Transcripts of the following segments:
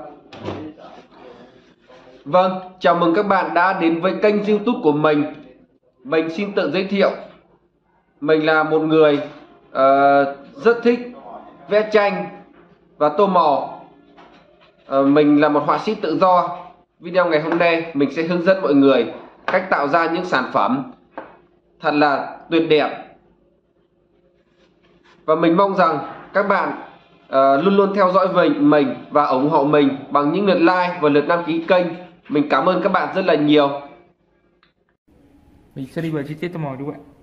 Vâng, chào mừng các bạn đã đến với kênh YouTube của mình. Mình xin tự giới thiệu. Mình là một người rất thích vẽ tranh và tô màu. Mình là một họa sĩ tự do. Video ngày hôm nay mình sẽ hướng dẫn mọi người cách tạo ra những sản phẩm thật là tuyệt đẹp. Và mình mong rằng các bạn luôn luôn theo dõi mình và ủng hộ mình bằng những lượt like và lượt đăng ký kênh. Mình cảm ơn các bạn rất là nhiều. Mình sẽ đi vào chi tiết tô màu đúng không ạ?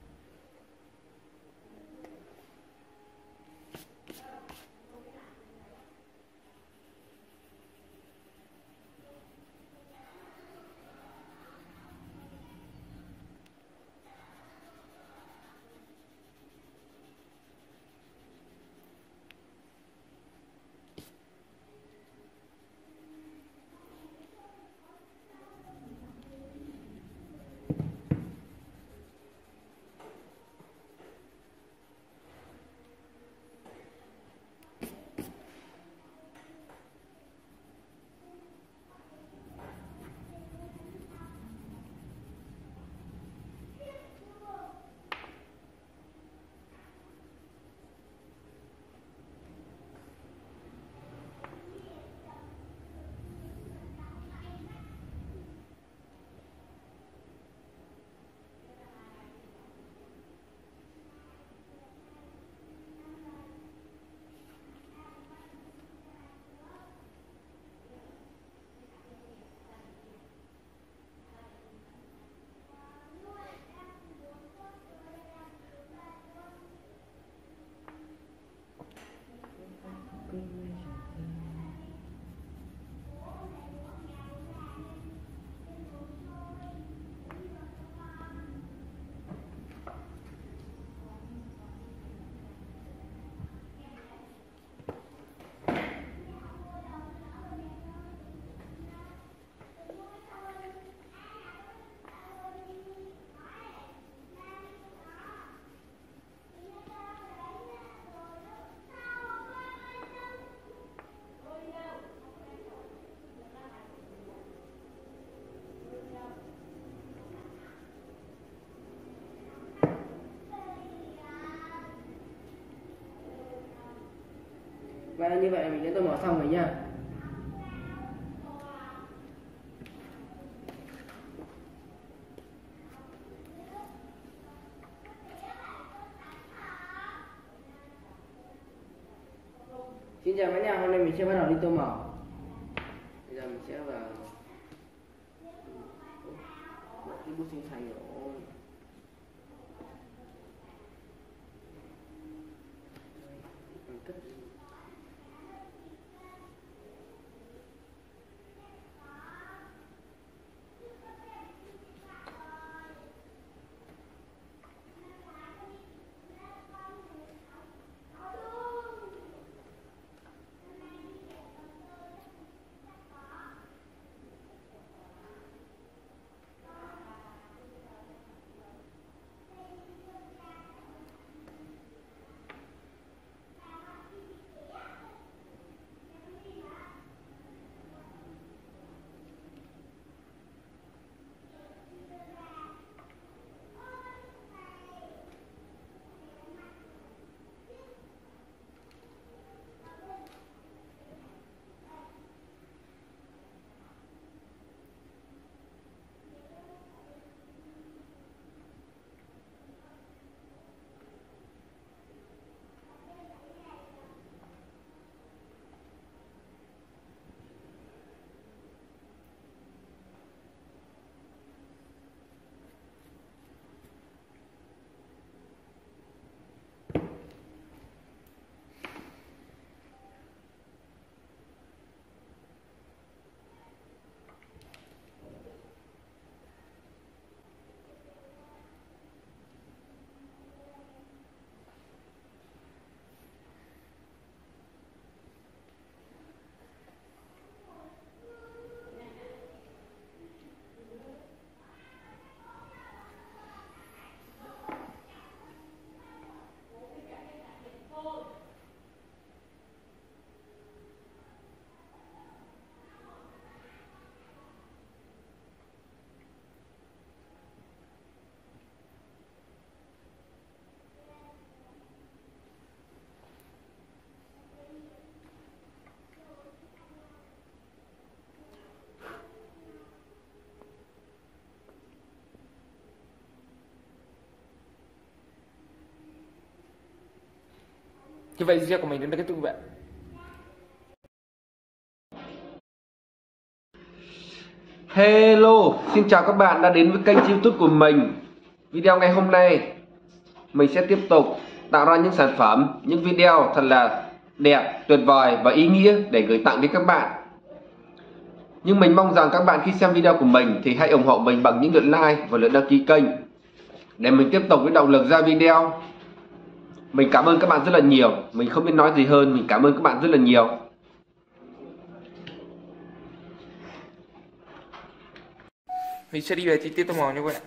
Và như vậy là mình đã tô màu xong rồi nha. Xin chào cả nhà, hôm nay mình sẽ bắt đầu đi tô màu. Bây giờ mình sẽ vào mất cái bút sinh thành rồi. Như vậy video của mình đến đây kết thúc vậy. Hello, xin chào các bạn đã đến với kênh YouTube của mình. Video ngày hôm nay mình sẽ tiếp tục tạo ra những sản phẩm, những video thật là đẹp, tuyệt vời và ý nghĩa để gửi tặng đến các bạn. Nhưng mình mong rằng các bạn khi xem video của mình thì hãy ủng hộ mình bằng những lượt like và lượt đăng ký kênh để mình tiếp tục với động lực ra video. Mình cảm ơn các bạn rất là nhiều. Mình không biết nói gì hơn, mình cảm ơn các bạn rất là nhiều. Mình sẽ đi về chi tiết tô màu như vậy.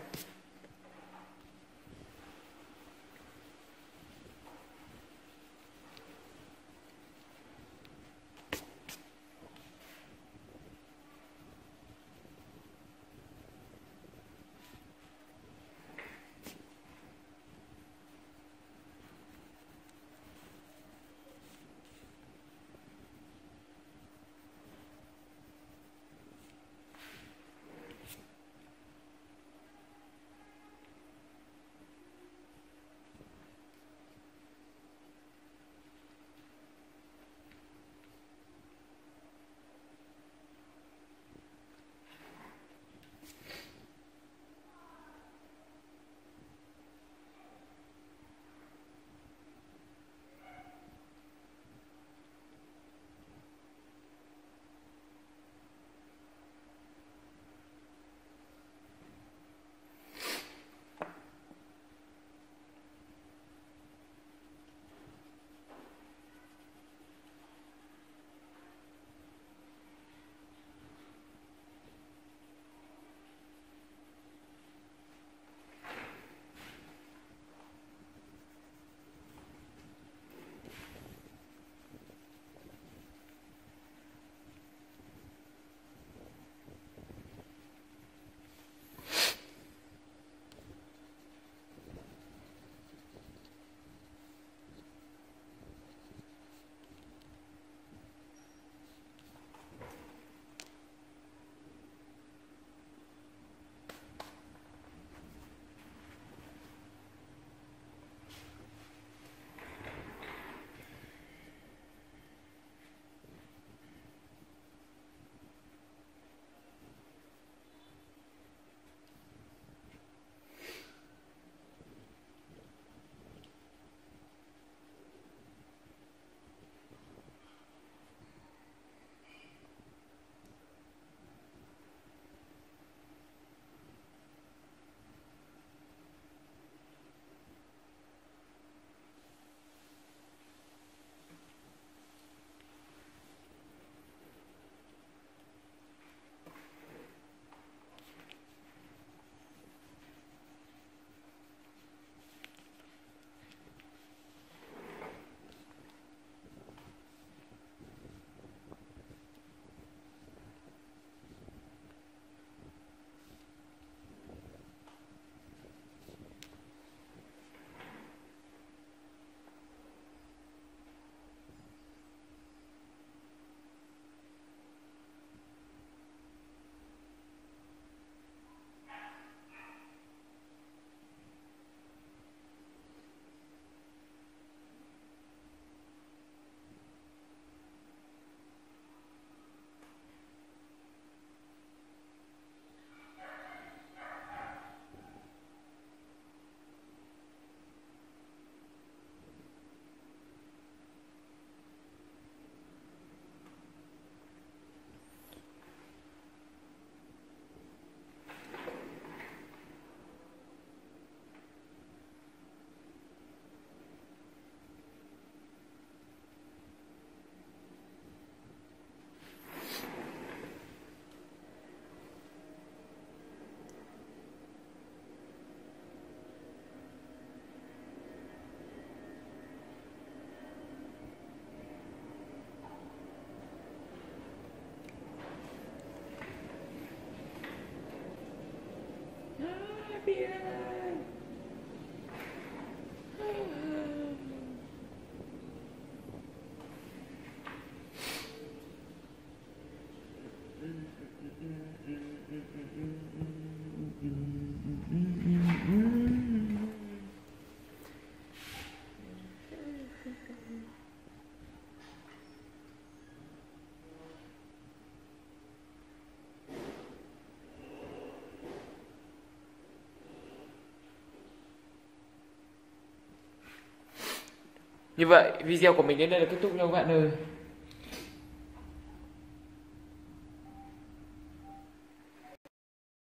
Như vậy video của mình đến đây là kết thúc nha các bạn ơi.